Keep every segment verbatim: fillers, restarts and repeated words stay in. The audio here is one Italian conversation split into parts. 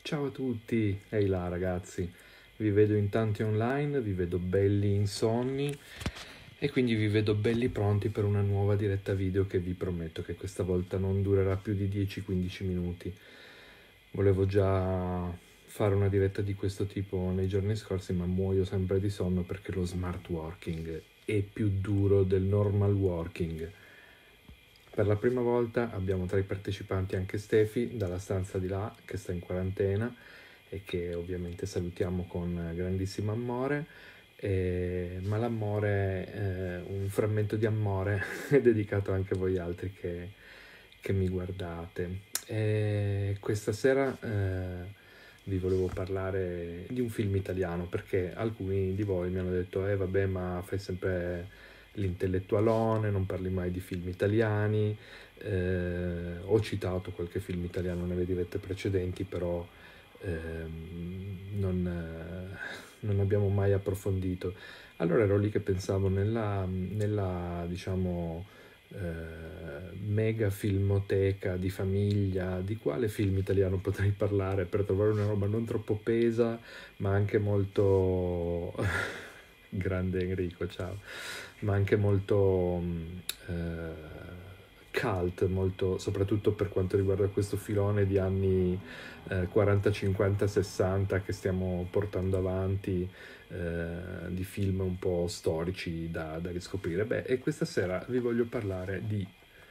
Ciao a tutti, ehi là ragazzi, vi vedo in tanti online, vi vedo belli insonni e quindi vi vedo belli pronti per una nuova diretta video che vi prometto che questa volta non durerà più di dieci quindici minuti. Volevo già fare una diretta di questo tipo nei giorni scorsi, ma muoio sempre di sonno perché lo smart working è più duro del normal working. Per la prima volta abbiamo tra i partecipanti anche Stefi dalla stanza di là che sta in quarantena e che ovviamente salutiamo con grandissimo amore, e, ma l'amore, eh, un frammento di amore è dedicato anche a voi altri che, che mi guardate. E questa sera eh, vi volevo parlare di un film italiano perché alcuni di voi mi hanno detto eh vabbè ma fai sempre l'intellettualone, non parli mai di film italiani. Eh, ho citato qualche film italiano nelle dirette precedenti, però ehm, non, eh, non abbiamo mai approfondito. Allora ero lì che pensavo nella, nella diciamo, eh, mega filmoteca di famiglia, di quale film italiano potrei parlare per trovare una roba non troppo pesa, ma anche molto... Grande Enrico, ciao, ma anche molto eh, cult, molto, soprattutto per quanto riguarda questo filone di anni eh, quaranta, cinquanta, sessanta che stiamo portando avanti, eh, di film un po' storici da, da riscoprire. Beh, e questa sera vi voglio parlare di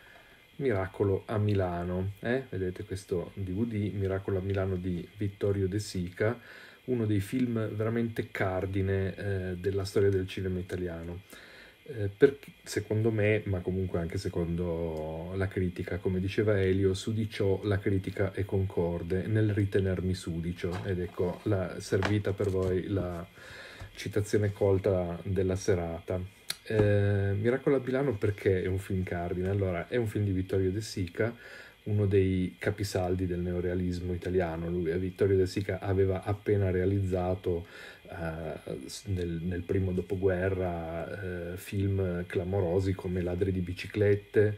Miracolo a Milano, eh? Vedete questo D V D, Miracolo a Milano di Vittorio De Sica, uno dei film veramente cardine eh, della storia del cinema italiano. Eh, per, secondo me, ma comunque anche secondo la critica, come diceva Elio, su di ciò la critica è concorde nel ritenermi sudicio, ed ecco la, servita per voi la citazione colta della serata. Eh, Miracolo a Milano perché è un film cardine? Allora, è un film di Vittorio De Sica, uno dei capisaldi del neorealismo italiano. Lui, Vittorio De Sica, aveva appena realizzato eh, nel, nel primo dopoguerra eh, film clamorosi come Ladri di biciclette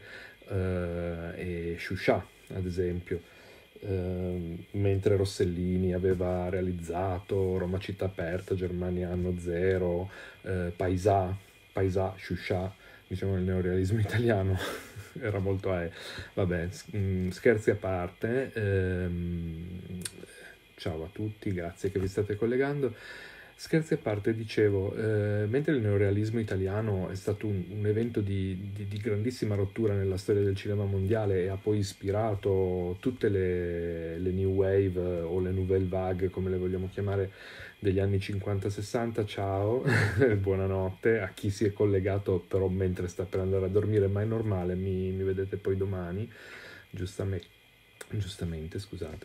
eh, e Sciuscià, ad esempio. Uh, mentre Rossellini aveva realizzato Roma città aperta, Germania anno zero, uh, Paesà, Paesà, Sciuscià, diciamo il neorealismo italiano era molto a... Vabbè, scherzi a parte, ehm, ciao a tutti, grazie che vi state collegando. Scherzi a parte, dicevo, eh, mentre il neorealismo italiano è stato un, un evento di, di, di grandissima rottura nella storia del cinema mondiale e ha poi ispirato tutte le, le new wave o le nouvelle vague, come le vogliamo chiamare, degli anni cinquanta sessanta, ciao, buonanotte a chi si è collegato però mentre sta per andare a dormire, ma è normale, mi, mi vedete poi domani, giustamente, giustamente scusate.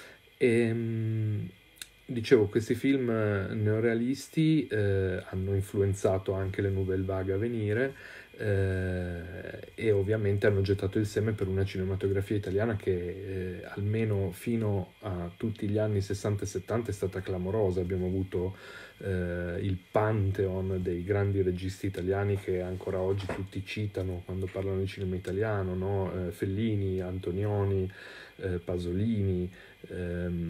E, dicevo, questi film neorealisti eh, hanno influenzato anche le nouvelle vague a venire eh, e ovviamente hanno gettato il seme per una cinematografia italiana che eh, almeno fino a tutti gli anni sessanta e settanta è stata clamorosa. Abbiamo avuto eh, il pantheon dei grandi registi italiani che ancora oggi tutti citano quando parlano di cinema italiano, no? eh, Fellini, Antonioni, eh, Pasolini, ehm,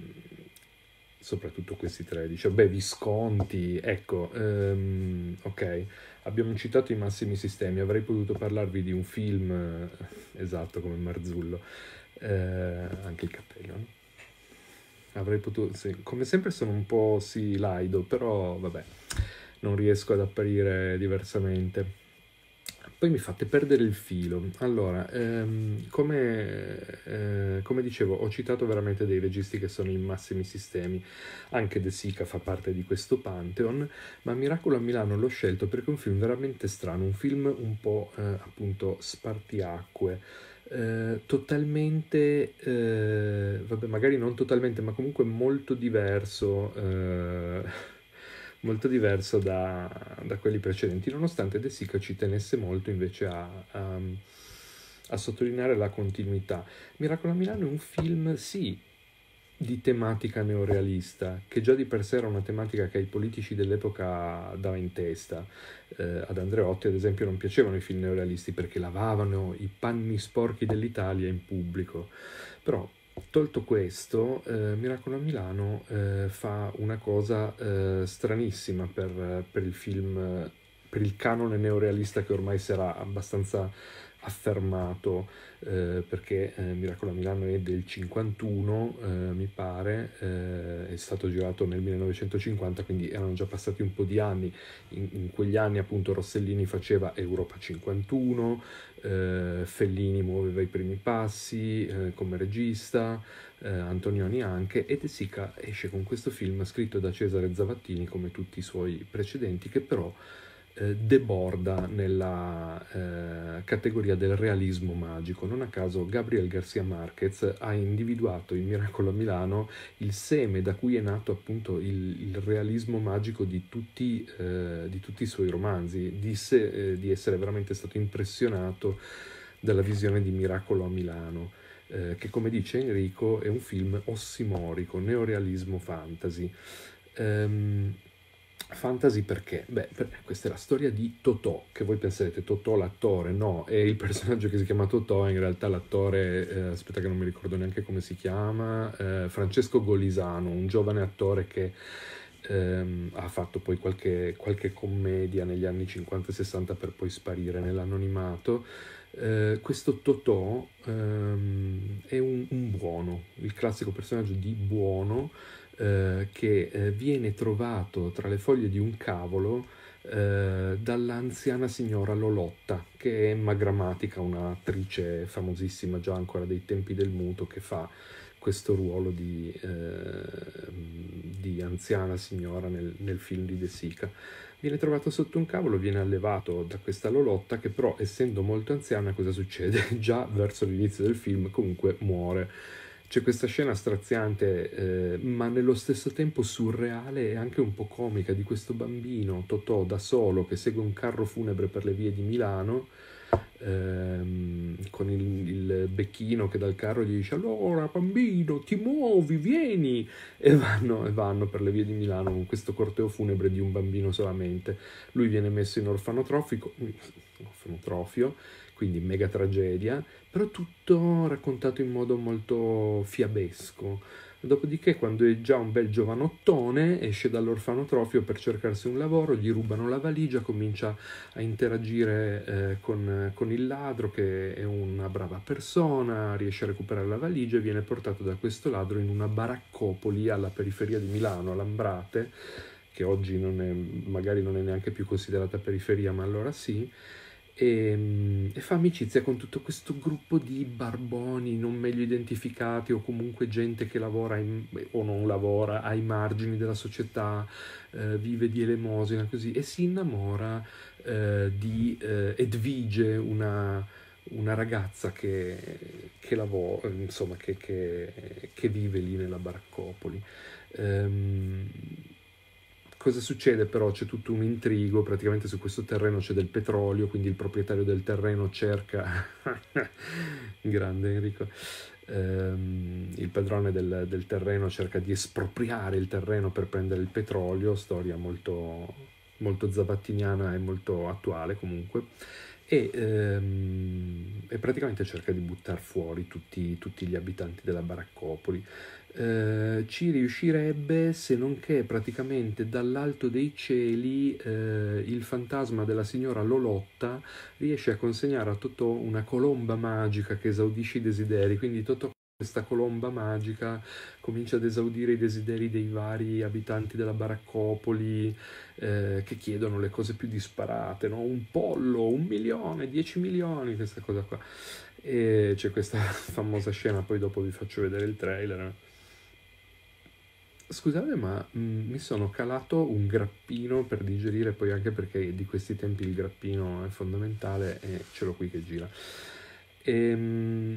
soprattutto questi tre, dice, beh, Visconti, ecco, ehm, ok, abbiamo citato i massimi sistemi, avrei potuto parlarvi di un film, eh, esatto, come Marzullo, eh, anche il cappello, no? Avrei potuto, sì, come sempre sono un po' sì laido, però vabbè, non riesco ad apparire diversamente. Poi mi fate perdere il filo. Allora, ehm, come, eh, come dicevo, ho citato veramente dei registi che sono i massimi sistemi. Anche De Sica fa parte di questo pantheon, ma Miracolo a Milano l'ho scelto perché è un film veramente strano, un film un po' eh, appunto spartiacque. Eh, totalmente, eh, vabbè, magari non totalmente, ma comunque molto diverso, eh, molto diverso da, da quelli precedenti, nonostante De Sica ci tenesse molto invece a, a, a sottolineare la continuità. Miracolo a Milano è un film, sì, di tematica neorealista, che già di per sé era una tematica che ai politici dell'epoca dava in testa. Eh, ad Andreotti, ad esempio, non piacevano i film neorealisti perché lavavano i panni sporchi dell'Italia in pubblico. Però Tolto questo, eh, Miracolo a Milano eh, fa una cosa eh, stranissima per, per il film, eh, per il canone neorealista che ormai si era abbastanza affermato, eh, perché eh, Miracolo a Milano è del cinquantuno, eh, mi pare, eh, è stato girato nel millenovecentocinquanta, quindi erano già passati un po' di anni. In, in quegli anni appunto Rossellini faceva Europa cinquantuno, eh, Fellini muoveva i primi passi eh, come regista, eh, Antonioni anche, e De Sica esce con questo film scritto da Cesare Zavattini come tutti i suoi precedenti, che però eh, deborda nella eh, categoria del realismo magico. Non a caso Gabriel García Márquez ha individuato in Miracolo a Milano il seme da cui è nato appunto il, il realismo magico di tutti, eh, di tutti i suoi romanzi. Disse eh, di essere veramente stato impressionato dalla visione di Miracolo a Milano, eh, che come dice Enrico è un film ossimorico, neorealismo fantasy. Ehm, Fantasy perché? Beh, per- questa è la storia di Totò, che voi penserete Totò l'attore, no, è il personaggio che si chiama Totò, in realtà l'attore, eh, aspetta che non mi ricordo neanche come si chiama, eh, Francesco Golisano, un giovane attore che ehm, ha fatto poi qualche, qualche commedia negli anni cinquanta e sessanta per poi sparire nell'anonimato. Eh, questo Totò ehm, è un, un buono, il classico personaggio di buono, eh, che eh, viene trovato tra le foglie di un cavolo eh, dall'anziana signora Lolotta, che è Emma Grammatica, un'attrice famosissima già ancora dei tempi del muto, che fa questo ruolo di, eh, di anziana signora nel, nel film di De Sica. Viene trovato sotto un cavolo, viene allevato da questa Lolotta che però, essendo molto anziana, cosa succede? Già verso l'inizio del film comunque muore. C'è questa scena straziante, eh, ma nello stesso tempo surreale e anche un po' comica, di questo bambino, Totò, da solo, che segue un carro funebre per le vie di Milano, ehm, con il, il becchino che dal carro gli dice allora bambino ti muovi, vieni, e vanno, e vanno per le vie di Milano con questo corteo funebre di un bambino solamente. Lui viene messo in orfanotrofico, orfanotrofio, quindi mega tragedia, però tutto raccontato in modo molto fiabesco. Dopodiché, quando è già un bel giovanottone, esce dall'orfanotrofio per cercarsi un lavoro, gli rubano la valigia, comincia a interagire eh, con, con il ladro, che è una brava persona, riesce a recuperare la valigia e viene portato da questo ladro in una baraccopoli alla periferia di Milano, a Lambrate, che oggi non è, magari non è neanche più considerata periferia, ma allora sì. E, e fa amicizia con tutto questo gruppo di barboni non meglio identificati, o comunque gente che lavora in, o non lavora ai margini della società, eh, vive di elemosina così, e si innamora eh, di eh, Edvige, una, una ragazza che, che lavora, insomma, che, che, che vive lì nella baraccopoli. Ehm, Cosa succede però? C'è tutto un intrigo, praticamente su questo terreno c'è del petrolio, quindi il proprietario del terreno cerca, grande Enrico, ehm, il padrone del, del terreno cerca di espropriare il terreno per prendere il petrolio, storia molto, molto zavattiniana e molto attuale comunque, e, ehm, e praticamente cerca di buttare fuori tutti, tutti gli abitanti della baraccopoli. Eh, ci riuscirebbe, se non che praticamente dall'alto dei cieli eh, il fantasma della signora Lolotta riesce a consegnare a Totò una colomba magica che esaudisce i desideri, quindi Totò, questa colomba magica, comincia ad esaudire i desideri dei vari abitanti della baraccopoli, eh, che chiedono le cose più disparate, no? Un pollo, un milione, dieci milioni, questa cosa qua. E c'è questa famosa scena, poi dopo vi faccio vedere il trailer. Scusate, ma mh, mi sono calato un grappino per digerire, poi anche perché di questi tempi il grappino è fondamentale e ce l'ho qui che gira. Ehm,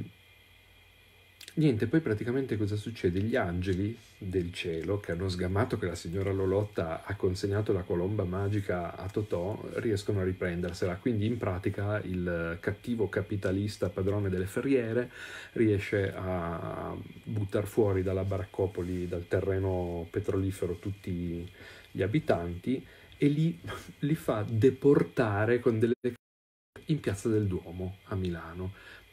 Niente, poi praticamente cosa succede? Gli angeli del cielo, che hanno sgamato che la signora Lolotta ha consegnato la colomba magica a Totò, riescono a riprendersela. Quindi in pratica il cattivo capitalista padrone delle ferriere riesce a buttare fuori dalla baraccopoli, dal terreno petrolifero, tutti gli abitanti, e li, li fa deportare con delle in Piazza del Duomo a Milano.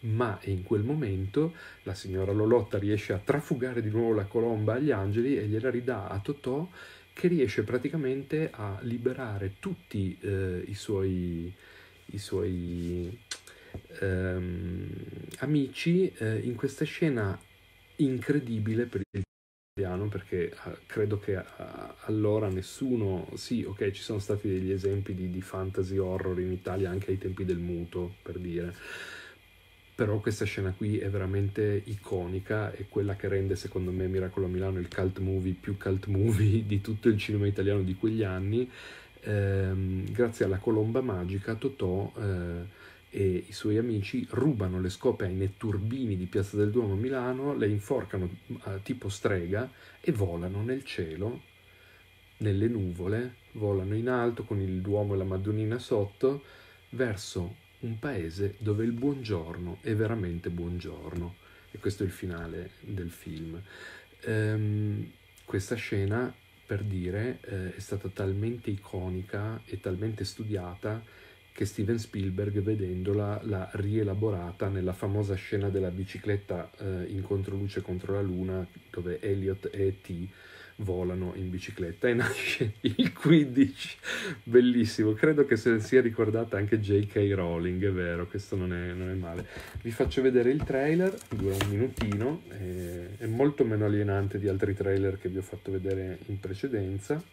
ma in quel momento la signora Lolotta riesce a trafugare di nuovo la colomba agli angeli e gliela ridà a Totò, che riesce praticamente a liberare tutti eh, i suoi, i suoi ehm, amici eh, in questa scena incredibile per il italiano, perché eh, credo che eh, allora nessuno, sì, ok, ci sono stati degli esempi di, di fantasy horror in Italia anche ai tempi del muto, per dire, però questa scena qui è veramente iconica, è quella che rende secondo me Miracolo a Milano il cult movie più cult movie di tutto il cinema italiano di quegli anni. Ehm, grazie alla colomba magica Totò eh, e i suoi amici rubano le scope ai netturbini di Piazza del Duomo a Milano, le inforcano eh, tipo strega e volano nel cielo, nelle nuvole, volano in alto con il Duomo e la Madonnina sotto, verso un paese dove il buongiorno è veramente buongiorno. E questo è il finale del film. Ehm, questa scena, per dire, eh, è stata talmente iconica e talmente studiata che Steven Spielberg, vedendola, l'ha rielaborata nella famosa scena della bicicletta eh, in controluce contro la luna, dove Elliot e E T volano in bicicletta e nasce il Quidditch, bellissimo. Credo che se ne sia ricordata anche J K. Rowling, è vero, questo non è, non è male. Vi faccio vedere il trailer, dura un minutino, è, è molto meno alienante di altri trailer che vi ho fatto vedere in precedenza.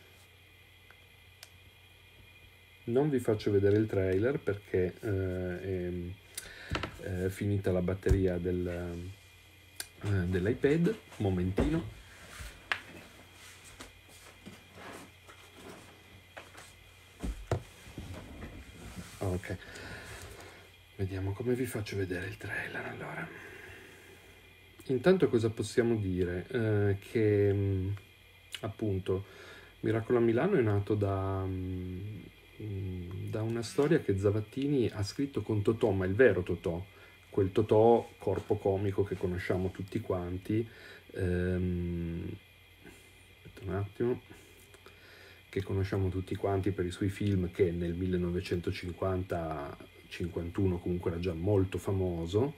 Non vi faccio vedere il trailer perché eh, è, è finita la batteria del, eh, dell'iPad, un momentino. Ok, vediamo come vi faccio vedere il trailer. Allora, intanto cosa possiamo dire? Eh, che mh, appunto Miracolo a Milano è nato da, mh, da una storia che Zavattini ha scritto con Totò, ma il vero Totò, quel Totò corpo comico che conosciamo tutti quanti. Ehm, aspetta un attimo, che conosciamo tutti quanti per i suoi film, che nel millenovecentocinquanta cinquantuno comunque era già molto famoso.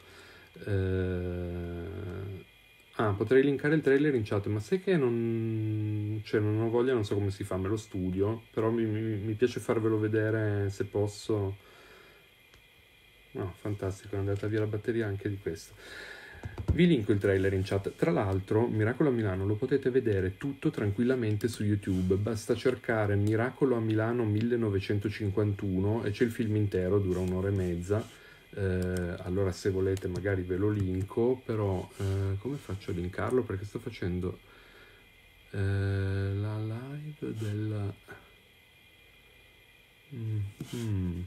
Eh, ah, potrei linkare il trailer in chat, ma sai che non, cioè, non ho voglia, non so come si fa, me lo studio, però mi, mi, mi piace farvelo vedere se posso. No, fantastico, è andata via la batteria anche di questo. Vi linko il trailer in chat. Tra l'altro, Miracolo a Milano lo potete vedere tutto tranquillamente su YouTube. Basta cercare Miracolo a Milano millenovecentocinquantuno e c'è il film intero, dura un'ora e mezza. Eh, allora se volete magari ve lo linko, però eh, come faccio a linkarlo? Perché sto facendo eh, la live della... Mm-hmm.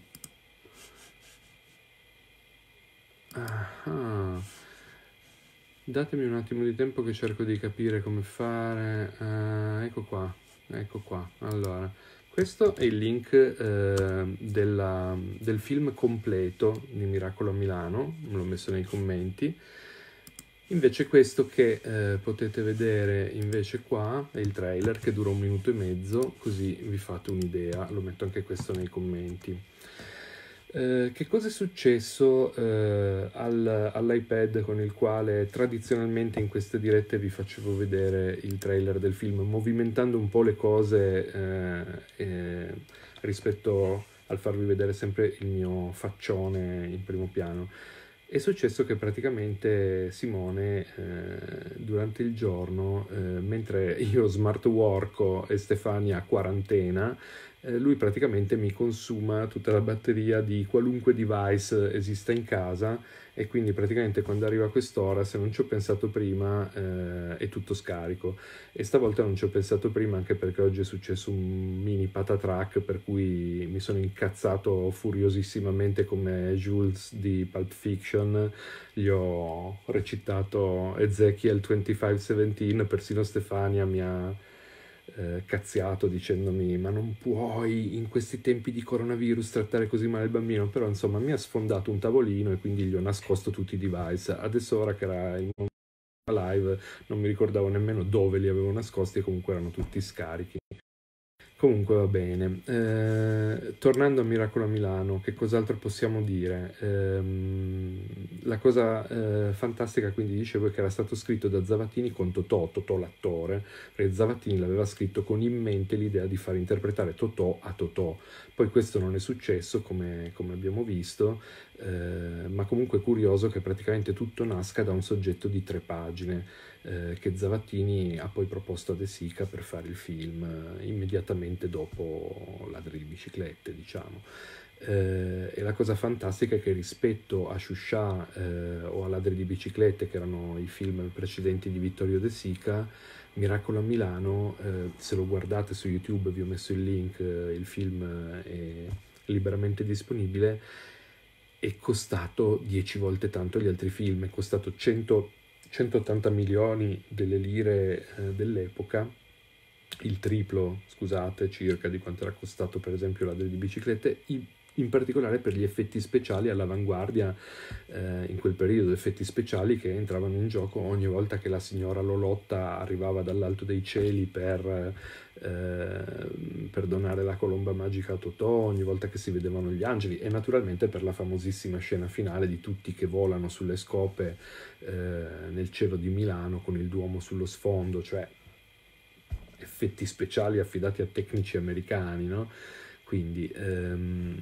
Ah, datemi un attimo di tempo che cerco di capire come fare. Uh, ecco qua, ecco qua. Allora, questo è il link uh, della, del film completo di Miracolo a Milano, l'ho messo nei commenti. Invece questo che uh, potete vedere invece qua è il trailer che dura un minuto e mezzo, così vi fate un'idea. Lo metto anche questo nei commenti. Eh, che cosa è successo eh, al, all'iPad con il quale tradizionalmente in queste dirette vi facevo vedere il trailer del film, movimentando un po' le cose eh, eh, rispetto al farvi vedere sempre il mio faccione in primo piano. È successo che praticamente Simone eh, durante il giorno, eh, mentre io smart worko e Stefania quarantena, eh, lui praticamente mi consuma tutta la batteria di qualunque device esista in casa, e quindi praticamente quando arriva a quest'ora, se non ci ho pensato prima, eh, è tutto scarico. E stavolta non ci ho pensato prima anche perché oggi è successo un mini patatrack per cui mi sono incazzato furiosissimamente come Jules di Pulp Fiction. Gli ho recitato Ezekiel venticinque diciassette, persino Stefania mi ha eh, cazziato dicendomi ma non puoi in questi tempi di coronavirus trattare così male il bambino, però insomma mi ha sfondato un tavolino e quindi gli ho nascosto tutti i device. Adesso ora che era in live non mi ricordavo nemmeno dove li avevo nascosti e comunque erano tutti scarichi. Comunque va bene. Eh, tornando a Miracolo a Milano, che cos'altro possiamo dire? Ehm, la cosa eh, fantastica, quindi dicevo, è che era stato scritto da Zavattini con Totò, Totò l'attore, perché Zavattini l'aveva scritto con in mente l'idea di far interpretare Totò a Totò. Poi questo non è successo, come, come abbiamo visto, eh, ma comunque è curioso che praticamente tutto nasca da un soggetto di tre pagine eh, che Zavattini ha poi proposto a De Sica per fare il film eh, immediatamente dopo Ladri di biciclette, diciamo. Eh, e la cosa fantastica è che rispetto a Sciuscià eh, o a Ladri di biciclette, che erano i film precedenti di Vittorio De Sica, Miracolo a Milano, eh, se lo guardate su YouTube, vi ho messo il link, eh, il film è liberamente disponibile, è costato dieci volte tanto agli altri film, è costato cento, centottanta milioni delle lire eh, dell'epoca, il triplo, scusate, circa di quanto era costato per esempio Ladri di biciclette, in, in particolare per gli effetti speciali all'avanguardia eh, in quel periodo, effetti speciali che entravano in gioco ogni volta che la signora Lolotta arrivava dall'alto dei cieli per, eh, per donare la colomba magica a Totò, ogni volta che si vedevano gli angeli, e naturalmente per la famosissima scena finale di tutti che volano sulle scope eh, nel cielo di Milano con il Duomo sullo sfondo, cioè effetti speciali affidati a tecnici americani, no? Quindi ehm,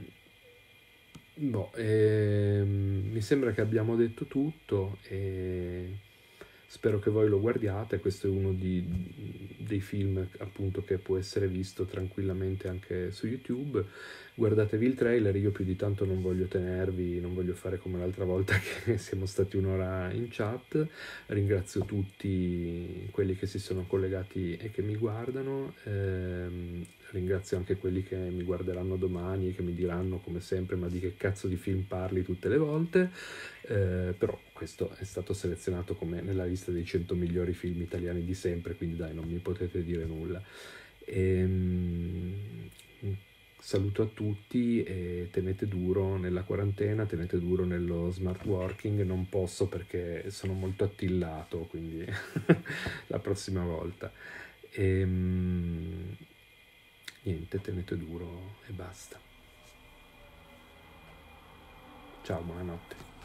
boh, ehm, mi sembra che abbiamo detto tutto e spero che voi lo guardiate. Questo è uno di, dei film appunto che può essere visto tranquillamente anche su YouTube. Guardatevi il trailer, io più di tanto non voglio tenervi, non voglio fare come l'altra volta che siamo stati un'ora in chat. Ringrazio tutti quelli che si sono collegati e che mi guardano, ehm, ringrazio anche quelli che mi guarderanno domani e che mi diranno come sempre ma di che cazzo di film parli tutte le volte, eh, però questo è stato selezionato come nella lista dei cento migliori film italiani di sempre, quindi dai, non mi potete dire nulla. Ehm, Saluto a tutti e tenete duro nella quarantena, tenete duro nello smart working. Non posso perché sono molto attillato, quindi la prossima volta. Ehm, niente, tenete duro e basta. Ciao, buonanotte.